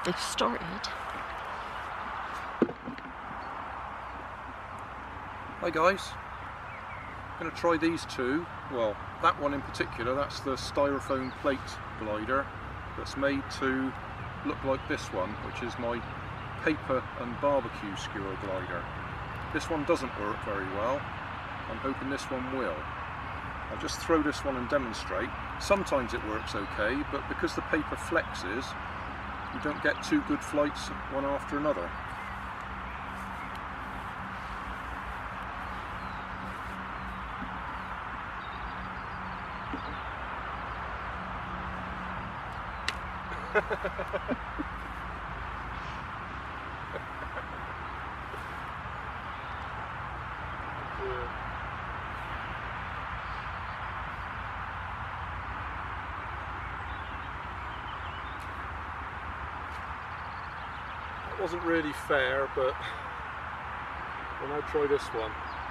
They've started. Hi guys, I'm going to try these two. Well, that one in particular, that's the styrofoam plate glider that's made to look like this one, which is my paper and barbecue skewer glider. This one doesn't work very well. I'm hoping this one will. I'll just throw this one and demonstrate. Sometimes it works okay, but because the paper flexes, you don't get two good flights one after another. It wasn't really fair, but we'll now try this one.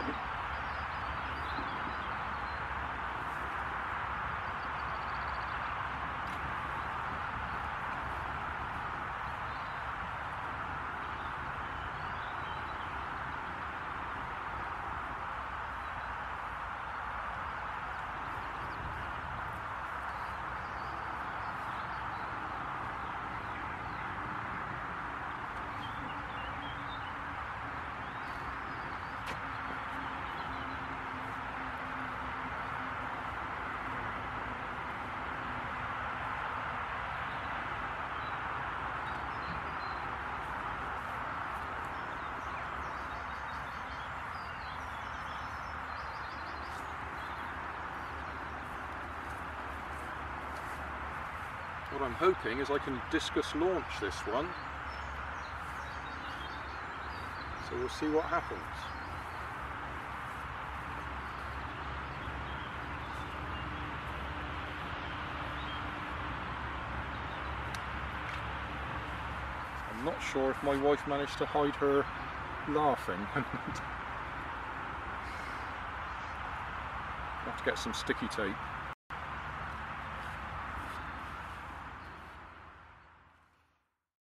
What I'm hoping is I can discus launch this one, so we'll see what happens. I'm not sure if my wife managed to hide her laughing. I'll have to get some sticky tape.